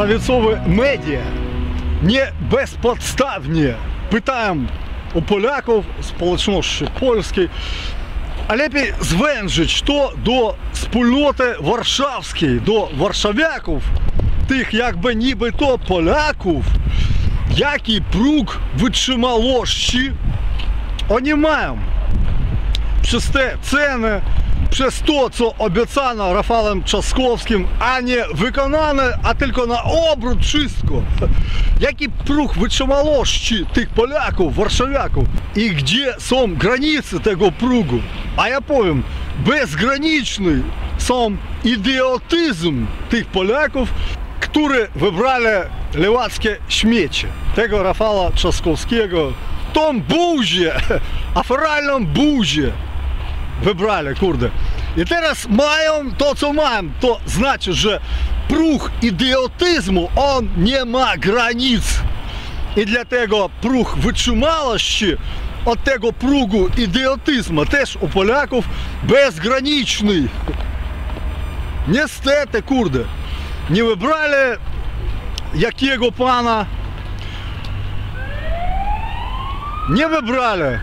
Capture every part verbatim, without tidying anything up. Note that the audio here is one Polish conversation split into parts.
prawicowe media nie bezpodstawnie pytają u Polaków, społeczności polskiej, a lepiej zwężyć to do wspólnoty warszawskiej, do warszawiaków, tych jakby niby to Polaków, jaki próg wytrzymałości oni mają. Przez te ceny, przez to, co obiecano Rafałem Trzaskowskim, a nie wykonane, a tylko na obrót wszystko. Jaki próg wytrzymałości tych Polaków, warszawiaków i gdzie są granice tego prógu? A ja powiem, bezgraniczny są idiotyzm tych Polaków, którzy wybrali lewackie śmiecie. Tego Rafała Trzaskowskiego, tą buzię, aferalną buzię wybrali, kurde. I teraz mają to, co mają. To znaczy, że próg idiotyzmu, on nie ma granic. I dlatego próg wytrzymałości od tego prógu idiotyzmu też u Polaków bezgraniczny. Niestety, kurde, nie wybrali jakiego pana, nie wybrali,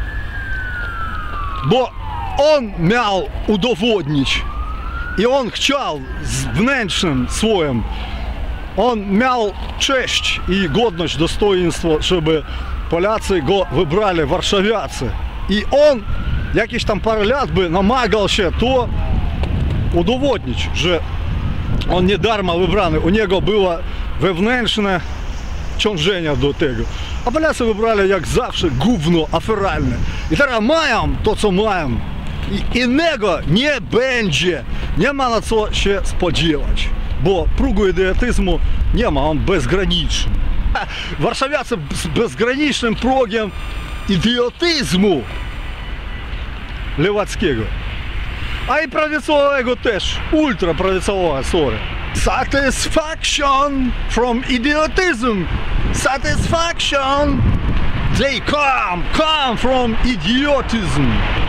bo on miał udowodnić i on chciał z wnętrzem swoim, on miał cześć i godność, dostojeństwo, żeby Polacy go wybrali, warszawiacy. I on jakieś tam parę lat by namagał się to udowodnić, że on nie darma wybrany, u niego było wewnętrzne ciążenie do tego. A Polacy wybrali jak zawsze gówno aferalne. I teraz mają to, co mają. I innego nie będzie. Nie ma na co się spodziewać. Bo prógu idiotyzmu nie ma, on bezgraniczny. Warszawiacy z bezgranicznym progiem idiotyzmu lewackiego. A i prawicowego też, ultraprawicowego, sorry. Satisfaction from idiotism. Satisfaction. They come, come from idiotism.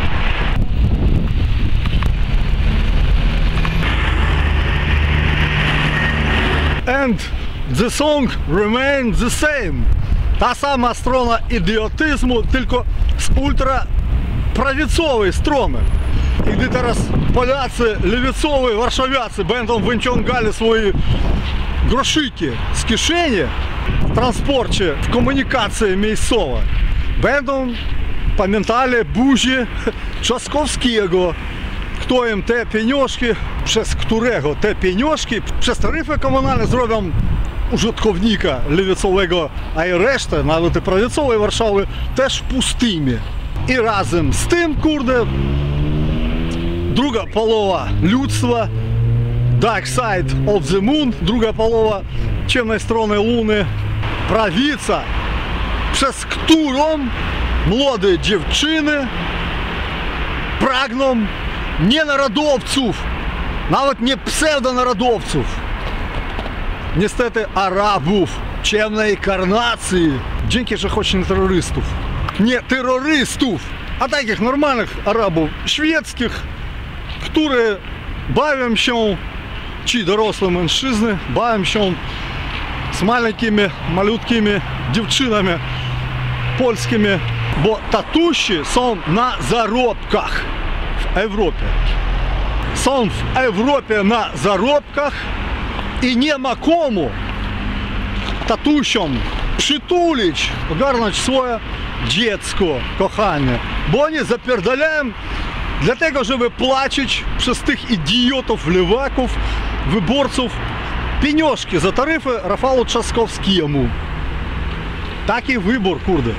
And the song remains the same. Ta sama strona idiotyzmu, tylko z ultraprawicowej strony. I gdy teraz Polacy, lewicowi, warszawiacy będą wyciągali swoje groszyki z kieszeni w transporcie, w komunikacji miejscowej, będą pamiętali buzi Trzaskowskiego, kto im te pieniążki, przez którego te pieniążki, przez taryfy komunalne zrobią użytkownika lewicowego, a i resztę, nawet i prawicowej Warszawy, też pustymi. I razem z tym, kurde, druga połowa ludztwa, dark side of the moon, druga połowa ciemnej strony Luny, prawica, przez którą młode dziewczyny pragną nie narodowców, nawet nie pseudonarodowców, niestety Arabów, ciemnej karnacji, dzięki, że chodzi na terrorystów, nie terrorystów, a takich normalnych Arabów, świeckich, które bawią się, ci dorosłe mężczyzny, bawią się z malutkimi, malutkimi dziewczynami polskimi, bo tatusi są na zarobkach w Europie. Są w Europie na zarobkach i nie ma komu tatusiom przytulić, ogarnąć swoje dziecko, kochanie, bo oni zapierdalają dlatego, żeby płacić przez tych idiotów, lewaków, wyborców pieniążki za taryfy Rafału Trzaskowskiemu. Taki wybór, kurde.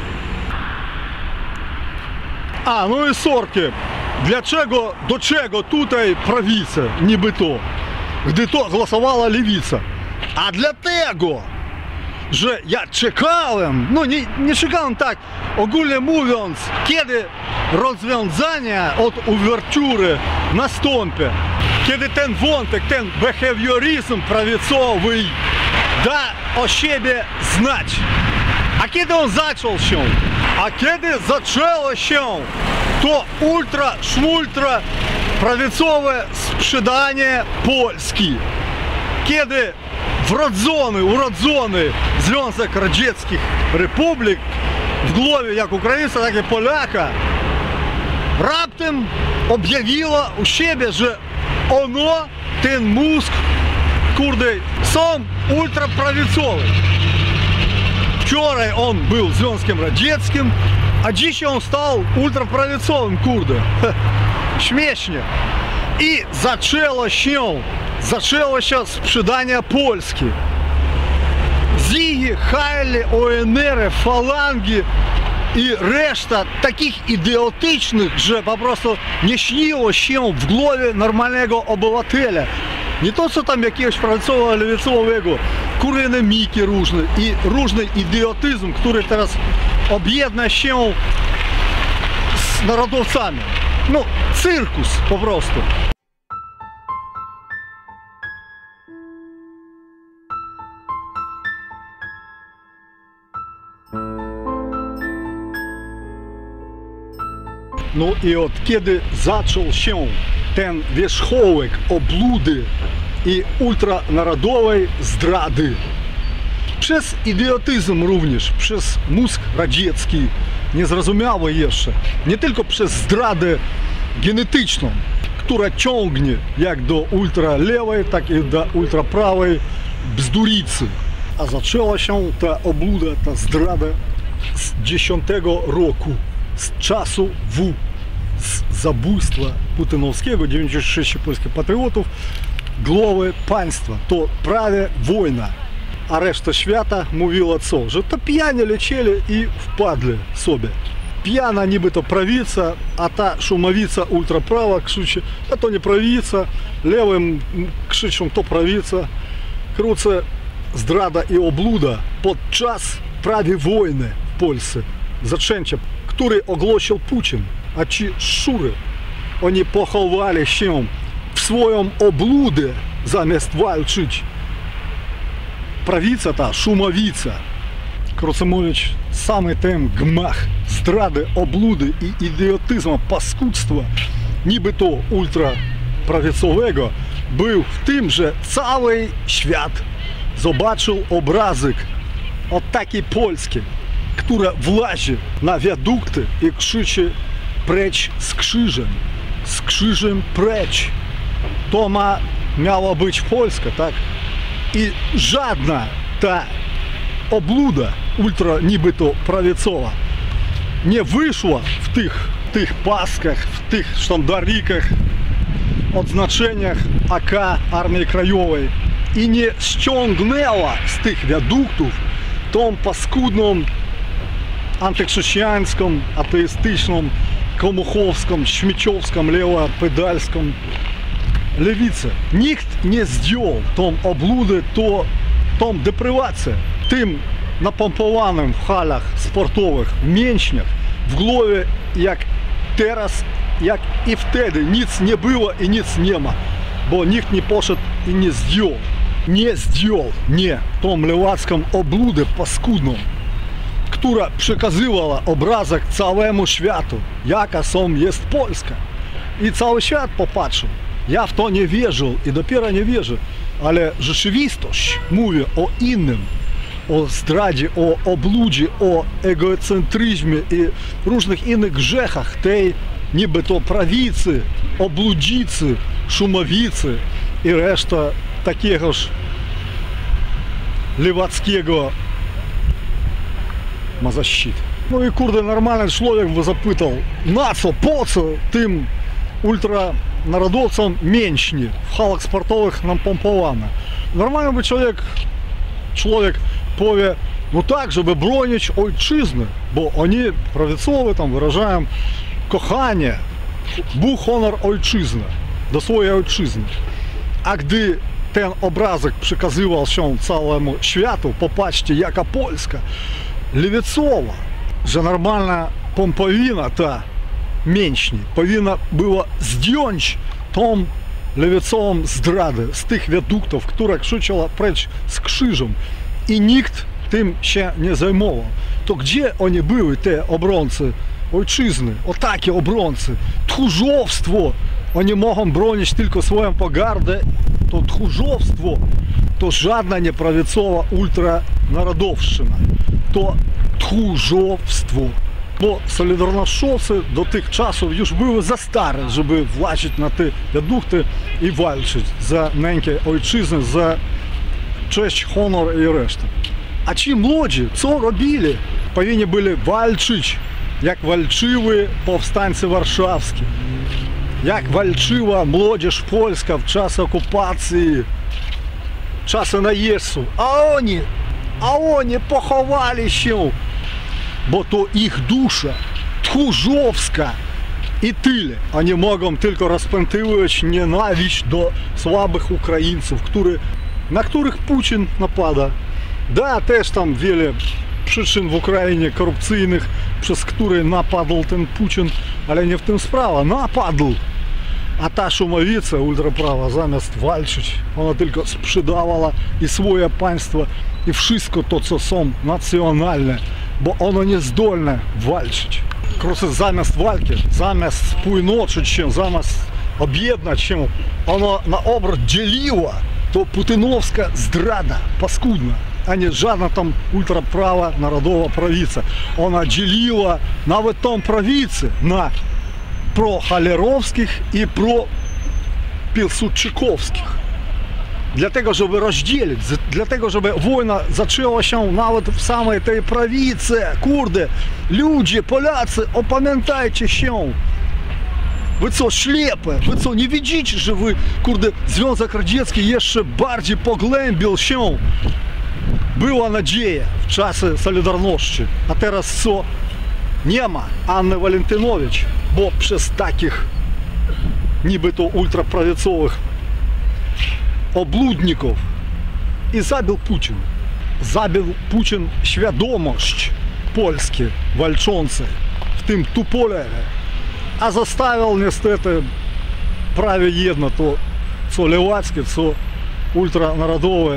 A, no i sorki. Dlaczego, do czego tutaj prawica, niby to, gdy to głosowała lewica? A dlatego, że ja czekałem, no nie, nie czekałem tak, ogólnie mówiąc, kiedy rozwiązanie od uwertury nastąpi, kiedy ten wątek, ten behawioryzm prawicowy da o siebie znać. A kiedy on zaczął się? A kiedy zaczęło się to ultra, szmultra prawicowe sprzedanie Polski? Kiedy wrodzony, urodzony Związek Radzieckich Republik w głowie як українця, так і поляка раптом об'явило у себе, що оно, ten mózg, kurde, są ультраправицовый. Вчора он был Зwiązkiem Radzieckim, a dzisiaj on stał ультраправицовым, kurde. Śmiesznie. I zaczęło się, zaczęło się sprzedanie Polski. Zigi, Хайлі, О Ен Ер, фаланги i reszta takich idiotycznych, że po prostu nie śniło się w głowie normalnego obywatela. Nie to, co tam jakiegoś prawicowego, lewicowego, kurene miki różne i różny idiotyzm, który teraz objedna się z narodowcami. No, cyrkus po prostu. No i od kiedy zaczął się ten wierzchołek obludy i ultranarodowej zdrady, przez idiotyzm również, przez mózg radziecki, niezrozumiały jeszcze, nie tylko przez zdradę genetyczną, która ciągnie jak do ultralewej, tak i do ultraprawej bzduricy. A zaczęła się ta obluda, ta zdrada z dziesiątego roku. Z czasu W, z zabójstwa putinowskiego, dziewięćdziesiąt sześć polskich patriotów, głowy państwa. To prawie wojna. A reszta świata mówiła co? Że to pijanie lecieli i wpadli sobie. Pijana niby to prawica, a ta szumowica ultraprawa krzyczy, a to nie prawica. Lewym krzyczą to prawica. Krótce zdrada i obluda podczas prawie wojny w Polsce. Zaczęcia, który ogłosił Putin, a ci szury, oni pochowali się w swoją obludę zamiast walczyć. Prawica ta, szumowica, krótko mówiąc, samy ten gmach zdrady, obludy i idiotyzmu, paskudztwa, niby to ultraprawicowego, był w tym, że cały świat zobaczył obrazek od takiej Polski, która włazi na wiadukty i krzyczy precz z krzyżem, z krzyżem precz. To ma, miała być Polska, tak? I żadna ta obluda ultra niby to prawicowa nie wyszła w tych, tych paskach, w tych sztandarikach, odznaczeniach A K Armii Krajowej i nie ściągnęła z tych wiaduktów tą paskudną antychrześcijańską, ateistyczną, komuchowską, śmieciowską, lewopedalską lewicę. Nikt nie zdjął tą obludę, to, tą deprywację tym napompowanym w halach sportowych, w mięśniach, w głowie jak teraz, jak i wtedy nic nie było i nic nie ma, bo nikt nie poszedł i nie zdjął. Nie zdjął, nie, tą lewacką obludę paskudną, która przekazywała obrazek całemu światu, jaka są jest Polska. I cały świat popatrzył. Ja w to nie wierzył i dopiero nie wierzę, ale rzeczywistość mówi o innym, o zdradzie, o obludzie, o egocentryzmie i różnych innych grzechach tej niby to prawicy, obludzicy, szumowicy i reszta takiegoż lewackiego ma защит. No i kurde, normalny człowiek by zapytał, na co, po co tym ultranarodowcom mięśnie w halach sportowych nam pompowane. Normalny by człowiek, człowiek powie, no tak, żeby bronić ojczyzny, bo oni prawicowe tam wyrażają kochanie, Bóg, honor ojczyzny, do swojej ojczyzny. A gdy ten obrazek przekazywał się całemu światu, popatrzcie, jaka Polska lewicowa, że normalna pompowina ta mięśni powinna była zdjąć tą lewicową zdradę z tych wiaduktów, która krzyczała precz z krzyżem i nikt tym się nie zajmował. To gdzie oni były, te obrońcy ojczyzny, o takie obrońcy? Tchórzostwo! Oni mogą bronić tylko swoją pogardę, to tchórzostwo to żadna nie prawicowa ultranarодовщина, to tchórzostwo. Bo солідарношовці до тих часів już były za stare, żeby włazić na te wiadukty i walczyć za nękę ojczyzny, za cześć, honor i resztę. A ci młodzi, co robili? Powinni byli walczyć, jak walczyły powstańcy warszawskie, jak walczyła młodzież polska w czasie okupacji, w czasie najeźdźców. A oni, a oni pochowali się, bo to ich dusza tchórzowska i tyle. Oni mogą tylko rozpętywać nienawiść do słabych Ukraińców, który, na których Putin napada. Da, też tam wiele przyczyn w Ukrainie korupcyjnych, przez które napadł ten Putin, ale nie w tym sprawa. Napadł. A ta szumowica ultraprawa zamiast walczyć, ona tylko sprzedawała i swoje państwo, i wszystko to, co są nacjonalne, bo ono nie zdolne walczyć. Просто zamiast walki, zamiast spójnoczyć się, zamiast objednać się, ono na obrót dzieliła. To putinowska zdrada, paskudna, a nie żadna tam ultraprawa narodowa prawica. Ona dzieliła nawet tą prawicę na pro-halerowskich i pro-pilsudczykowskich. Dlatego, żeby rozdzielić, dlatego, żeby wojna zaczęła się nawet w samej tej prawicy. Kurde, ludzie, Polacy, opamiętajcie się. Wy co, ślepe? Wy co, nie widzicie, że wy, kurde, Związek Radziecki jeszcze bardziej pogłębił się? Była nadzieja w czasie Solidarności, a teraz co? Nie ma Anny Walentynowicz, bo przez takich niby to ultraprawicowych obludników i zabił Putin. Zabił Putin świadomość Polski walczącej w tym Tupolewie, a zostawił niestety prawie jedno to, co lewackie, co ultranarodowe,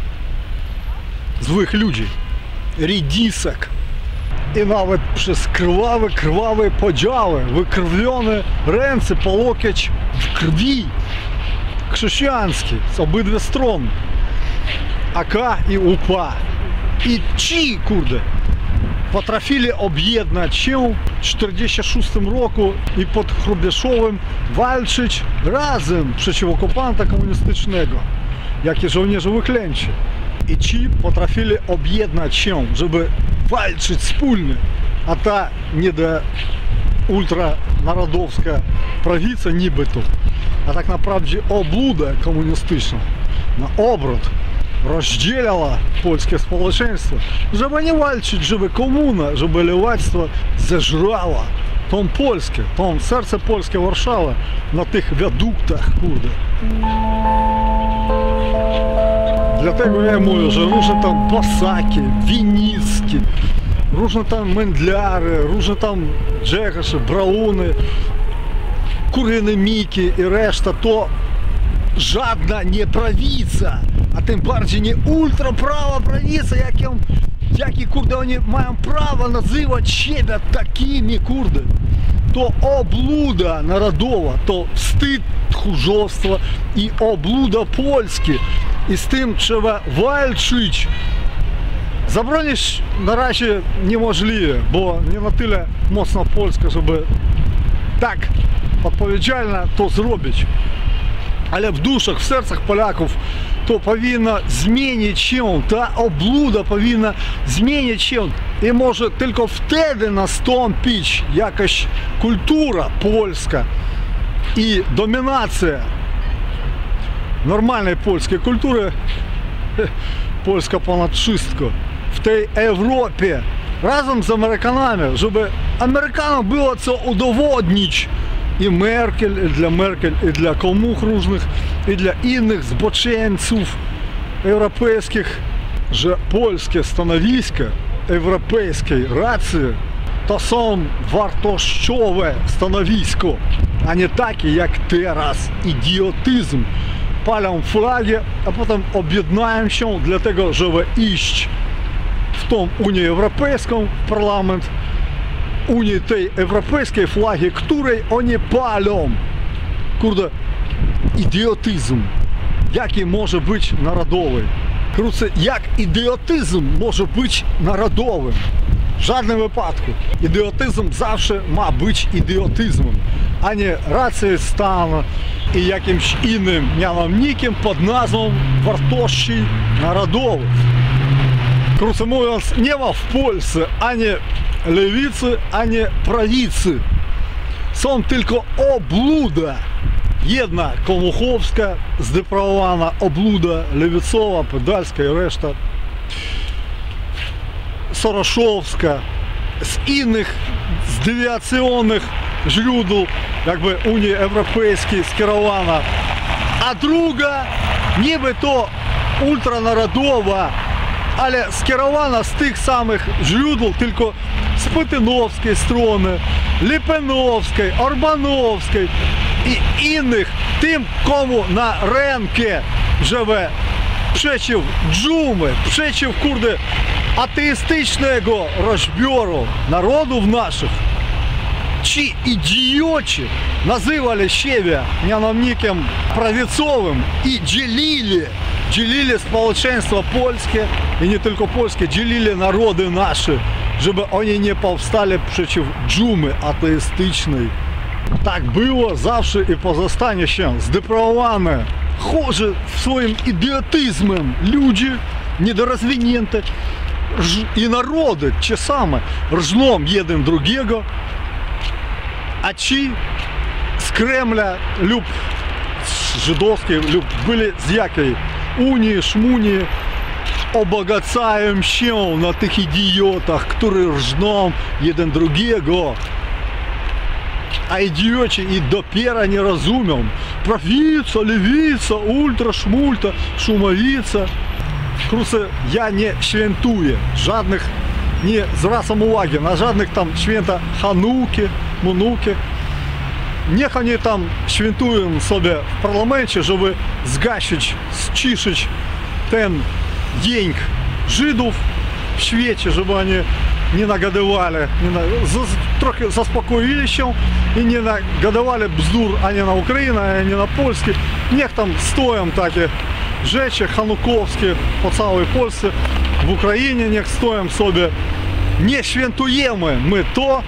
złych ludzi, редисок. I nawet przez krwawe, krwawe podziały, wykrwione ręce po łokieć w krwi chrześcijańskiej z obydwie strony, A K i U P A. I ci, kurde, potrafili objednać się w czterdziestym szóstym roku i pod Hrubieszowem walczyć razem przeciw okupanta komunistycznego, jakie żołnierze wyklęci. I ci potrafili objednać się, żeby walczyć wspólnie, a ta nie do ultranarodowska prawica niby to, a tak naprawdę obluda komunistyczna na obrót rozdzielała polskie społeczeństwo, żeby nie walczyć, żeby komuna, żeby lewactwo zeżrała tą Polskę, tą serce polskie Warszawę na tych wiaduktach, kurde. Dlatego ja mówię, że różne tam Посаки, Вініцькі, różne tam Мендляри, różne tam Джекаші, Брауни, Куренеміки і решта, то żadna nie prawica, a tym bardziej nie ultraprawa prawica, jak ją, jakie kurde oni mają prawo nazywać siebie takimi, kurde. To obluda narodowa, to wstyd tchórzostwa i obluda Polski. I z tym trzeba walczyć. Zabronić na razie niemożliwe, bo nie na tyle mocna Polska, żeby tak odpowiedzialnie to zrobić. Ale w duszach, w sercach Polaków to powinno zmienić się, ta obluda powinna zmienić się i może tylko wtedy nastąpić jakaś kultura polska i dominacja normalnej polskiej kultury, Polska ponad wszystko, w tej Europie, razem z Amerykanami, żeby Amerykanom było co udowodnić. I Merkel, i dla Merkel, i dla komuch różnych, i dla innych zboczeńców europejskich, że polskie stanowisko europejskiej racji to są wartościowe stanowisko, a nie takie jak teraz, idiotyzm. Palą flagi, a potem objednają się dlatego, żeby iść w tą Unię Europejską, w parlament, Unii tej europejskiej flagi, której oni palą. Kurde, idiotyzm. який може бути народовий. Круце, як ідіотизм може бути народовим? В жодному випадку. Ідіотизм завжди має бути ідіотизмом, а не рацією стану і якимось іншим няномніким під назвом вартощий народовий. Круце mówiąc, nie ma w Polsce ani lewicy, ani prawicy. Są tylko obluda. Jedna komuchowska, zdeprawowana obluda lewicowa, pedalska i reszta Сорошовська, з інших, з девіаційних źródeł, якби Унії Європейської скерована, а друга нібито ультранаrodова, але скерована з тих самих źródeł, тільки з путіновської сторони, Ліпеновської, Орбановської і інших, тим, кому на ринку живе przeciw dżumy, przeciw, kurde, ateistycznego rozbioru narodów naszych. Ci idioci nazywali siebie mianownikiem prawicowym i dzielili, dzielili społeczeństwo polskie i nie tylko polskie, dzielili narody nasze, żeby oni nie powstali przeciw dżumy ateistycznej. Tak było zawsze i pozostanie się zdeprawowane. Chorzy swoim idiotyzmem ludzie niedorozwinięte i narody ci same rżną jeden drugiego, a ci z Kremla lub z żydowskiej lub byli z jakiej Unii, Szmunii obogacają się na tych idiotach, którzy rżną jeden drugiego. А idioci i dopiero nie rozumią. Prawica, lewica, ultra, szmulta, szumowica. Kruce, ja nie świętuję żadnych, nie zwracam uwagi na żadnych tam święta Hanuki, Munuki. Niech oni tam świętują sobie w parlamencie, żeby zgasić, ściszyć ten jęk Żydów w świecie, żeby oni nie nagadywali, nie na, z, trochę zaspokoili się i nie nagadywali bzdur ani na Ukrainę, ani na Polskę. Niech tam stoją takie rzeczy hanukowskie po całej Polsce, w Ukrainie niech stoją sobie. Nie świętujemy my to.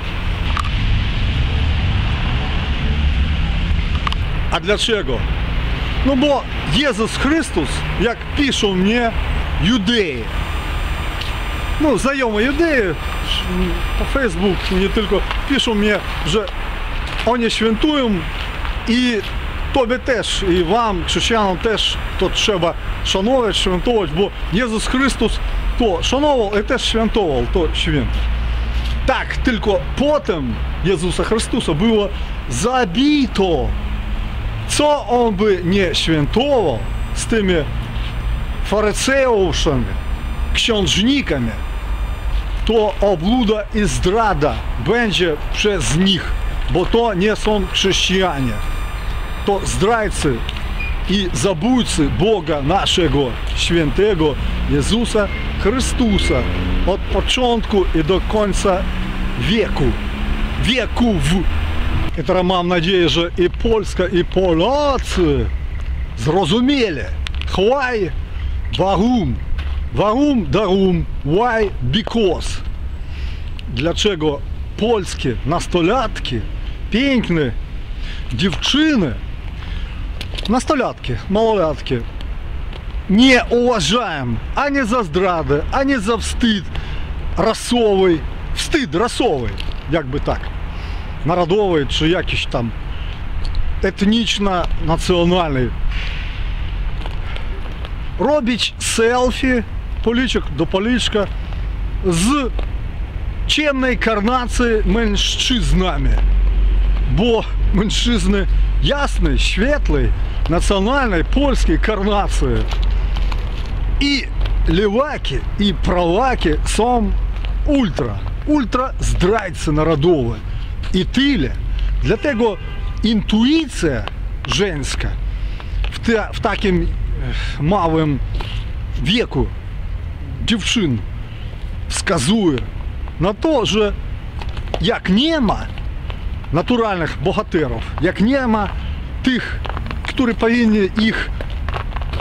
A dlaczego? No bo Jezus Chrystus, jak piszą mnie Judei, no znajomi Judei po Facebooku nie tylko piszą mnie, że oni świętują i tobie też, i wam, chrześcijanom też to trzeba szanować, świętować, bo Jezus Chrystus to szanował i też świętował to święto. Tak, tylko potem Jezusa Chrystusa było zabito. Co on by nie świętował z tymi faryzeuszami, księżnikami, to obluda i zdrada będzie przez nich, bo to nie są chrześcijanie. To zdrajcy i zabójcy Boga naszego świętego Jezusa Chrystusa od początku i do końca wieku, wieków. I teraz mam nadzieję, że i Polska, i Polacy zrozumieli. Why? Warum? Warum? Darum? Why? Because. Dlaczego polskie nastolatki, piękne dziewczyny, nastolatki, małolatki nie uważają ani za zdradę, ani za wstyd rasowy, wstyd rasowy, jakby tak. Narodowy, czy jakiś tam etniczno-nacjonalny. Robić selfie, policzek do policzka, z ciemnej karnacji mężczyznami. Bo mężczyzny jasnej, świetlej, nacjonalnej, polskiej karnacji i lewaki, i prawaki są ultra, ultra zdrajcy narodowe. I tyle. Dlatego intuicja żeńska w, te, w takim małym wieku dziewczyn wskazuje na to, że jak nie ma naturalnych bohaterów, jak nie ma tych, którzy powinni ich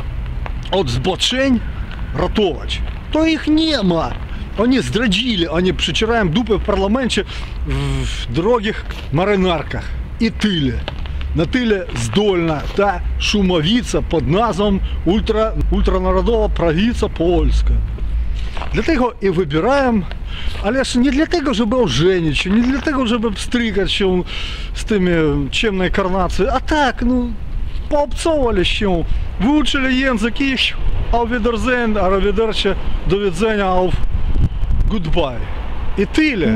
od zboczeń ratować. To ich nie ma. Oni zdradzili, oni przecierają dupę w parlamencie w drogich marynarkach. I tyle. Na tyle zdolna ta шумовиця під назвом ультра, ультранаrodова правиця польська. Для того і вибираємо, але ж не для того, щоб оженити, не для того, щоб стригати ще з тими чемною карнацією, а так, ну, пообцовували ще, вивчили язик і авідерзен, аравідерче, до відзення, ав гудбай. І тyle.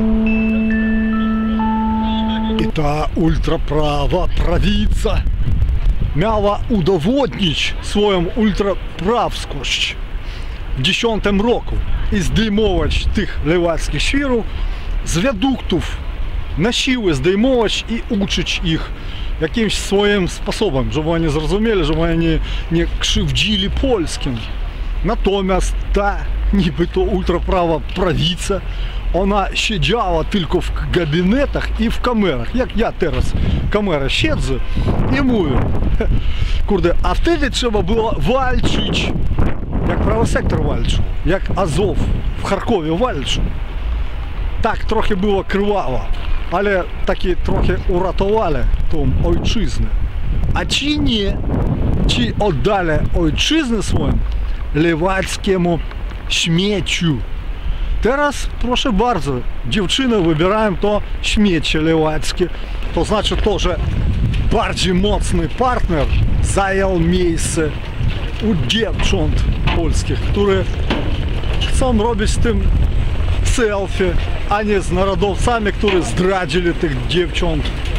I ta ultraprawa prawica miała udowodnić swoją ultraprawskość w dziesiątym roku i zdejmować tych lewackich świrów z wiaduktów, na siłę zdejmować i uczyć ich jakimś swoim sposobem, żeby oni zrozumieli, żeby oni nie, nie krzywdzili polskim. Natomiast ta niby to ultraprawa prawica, ona siedziała tylko w gabinetach i w kamerach. Jak ja teraz w kamerach siedzę i mówię, kurde, a wtedy trzeba było walczyć, jak prawy sektor walczył, jak Azow w Charkowie walczył. Tak trochę było krwawo, ale takie trochę uratowali tą ojczyznę. A ci nie, ci oddali ojczyznę swoją lewackiemu śmieciu. Teraz, proszę bardzo, dziewczyny wybierają to śmiecie lewackie. To znaczy to, że bardziej mocny partner zajął miejsce u dziewcząt polskich, które chcą robić z tym selfie, a nie z narodowcami, którzy zdradzili tych dziewcząt.